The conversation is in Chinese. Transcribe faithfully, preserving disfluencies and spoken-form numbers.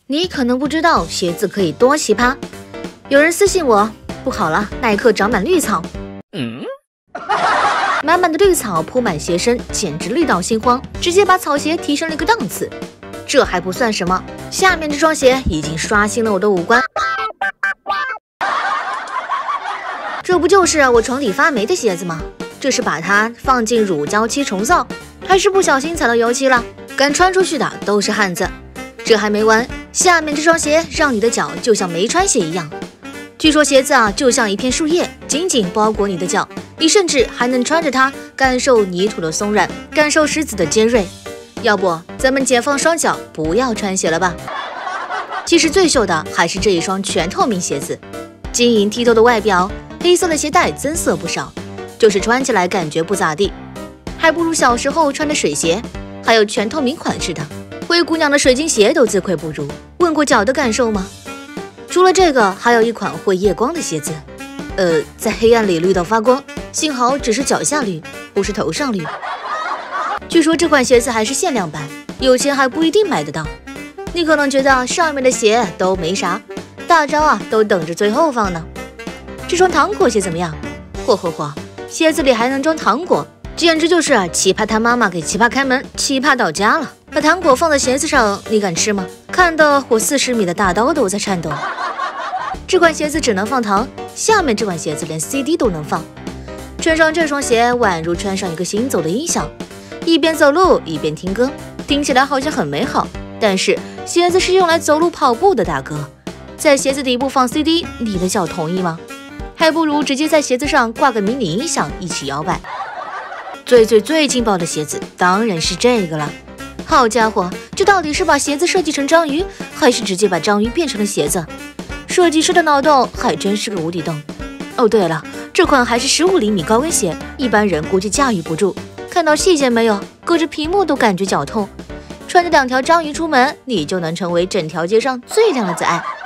你可能不知道鞋子可以多奇葩。有人私信我，不好了，耐克长满绿草。嗯，满满的绿草铺满鞋身，简直绿到心慌，直接把草鞋提升了一个档次。这还不算什么，下面这双鞋已经刷新了我的五官。这不就是我床底发霉的鞋子吗？这是把它放进乳胶漆重造，还是不小心踩到油漆了？敢穿出去的都是汉子。这还没完，下面这双鞋让你的脚就像没穿鞋一样。据说鞋子啊，就像一片树叶，紧紧包裹你的脚，你甚至还能穿着它感受泥土的松软，感受石子的尖锐。要不咱们解放双脚，不要穿鞋了吧？其实最秀的还是这一双全透明鞋子，晶莹剔透的外表，黑色的鞋带增色不少，就是穿起来感觉不咋地，还不如小时候穿的水鞋。还有全透明款式的，灰姑娘的水晶鞋都自愧不如。问过脚的感受吗？除了这个，还有一款会夜光的鞋子，呃，在黑暗里绿到发光，幸好只是脚下绿，不是头上绿。据说这款鞋子还是限量版，有钱还不一定买得到。你可能觉得上面的鞋都没啥，大招啊都等着最后放呢。这双糖果鞋怎么样？嚯嚯嚯，鞋子里还能装糖果，简直就是奇葩他妈妈给奇葩开门，奇葩到家了。把糖果放在鞋子上，你敢吃吗？看得我四十米的大刀都在颤抖。这款鞋子只能放糖，下面这款鞋子连 C D 都能放。穿上这双鞋，宛如穿上一个行走的音响，一边走路一边听歌，听起来好像很美好。但是鞋子是用来走路跑步的，大哥，在鞋子底部放 C D， 你的脚同意吗？还不如直接在鞋子上挂个迷你音响一起摇摆。最最最劲爆的鞋子当然是这个了。好家伙，这到底是把鞋子设计成章鱼，还是直接把章鱼变成了鞋子？设计师的脑洞还真是个无底洞。哦对了，这款还是十五厘米高跟鞋，一般人估计驾驭不住。看到细节没有？隔着屏幕都感觉脚痛。穿着两条章鱼出门，你就能成为整条街上最靓的仔。